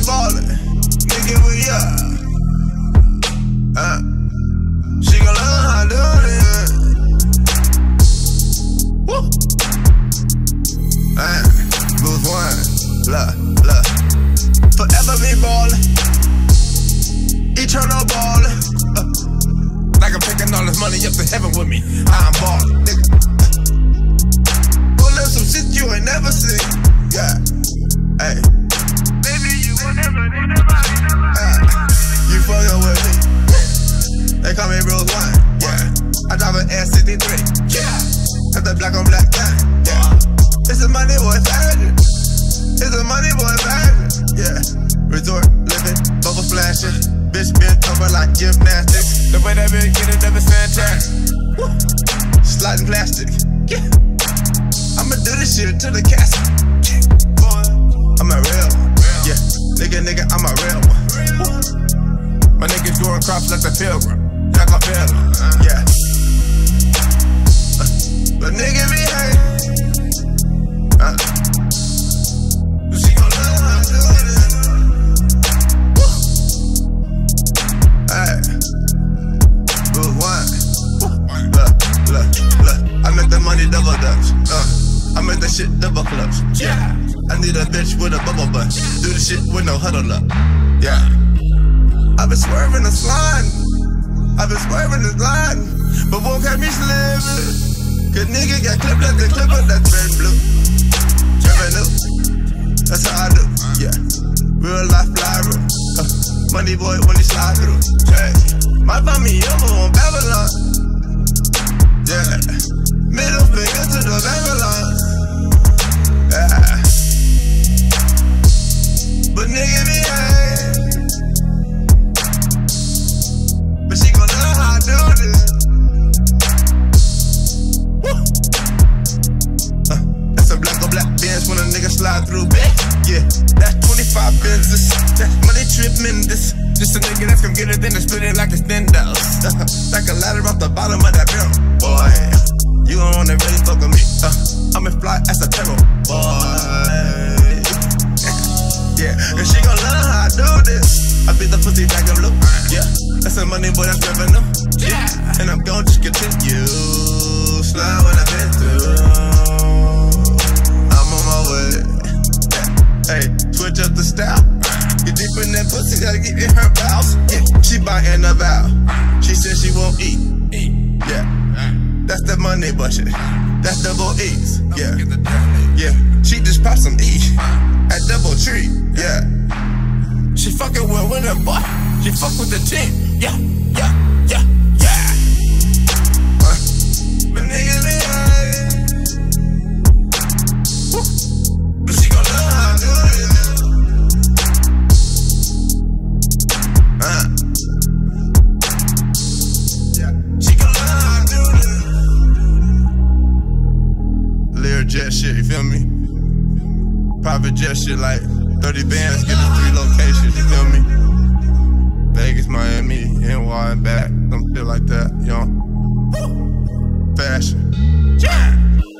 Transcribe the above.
ballin', nigga, we up. She gon' learn how to do it. Woo. Booth one, look. Forever be ballin', eternal ballin'. Like I'm taking all this money up to heaven with me. I'm ballin', nigga. Pull up some shit you ain't never seen. Yeah, hey. Baby, you will never need nobody. You fuckin' with me. They call me Bruce Wayne. Yeah, I drive an S63. Yeah, got the black on black line. Yeah, it's a money boy fashion. It's a money boy fashion. Yeah, resort living, bubble splashing. Bitch been over like gymnastics. The way that bitch get it, never fantastic. Sliding plastic. Yeah, I'ma do this shit to the casket. I'm a real one. Yeah, nigga, I'm a real one. My niggas going crops like the pilgrim. Like a pilgrim. Yeah. But nigga be hate. She gon' learn how to do this. Hey. Good one. Look. I make the money double dutch. I make the shit double clutch. Yeah. I need a bitch with a bubble butt. Do the shit with no huddle up. Yeah. I've been swerving and sliding. I've been swerving and sliding. But won't catch me slipping. Cause nigga got clipped like the clipper that's red and blue. Revenue. That's how I do. Yeah. Real life fly room. Money boy when he slide through. Hey. Might find me over on Babylon. Yeah. Middle finger to the Babylon. Yeah. But nigga be hate. But she gon' learn how to do this. Woo. That's a black on black Benz when a nigga slide through, bitch. Yeah, that's 25 Benzes. That's money tremendous. Just a nigga that's gon' get it, then split it like it's Nindos. Like a ladder off the bottom of that barrel. Boy, you don't wanna really fuck with me. I'ma fly as a terror, boy. Yeah, and she gon' learn how to do this. I beat the pussy back and blue. Yeah, that's some money, boy, that's revenue. Yeah, and I'm gon' just continue. Slide when I've been through. I'm on my way. Hey, switch up the style. Get deep in that pussy, gotta get in her bowels. Yeah, she biting a vow. She said she won't eat. Yeah, that's the money budget. That's double E's. Yeah, she just popped some E at Double Tree. Yeah, she fucking with winner boy. She fuck with the team. Yeah. But niggas be high. But she gon' learn how to do it. She gon' learn how to do it. Lear jet shit, you feel me? Private jet shit like 30 bands, get to 3 locations, you feel me? Vegas, Miami, NY and back, some shit like that, you know? Fashion. Yeah.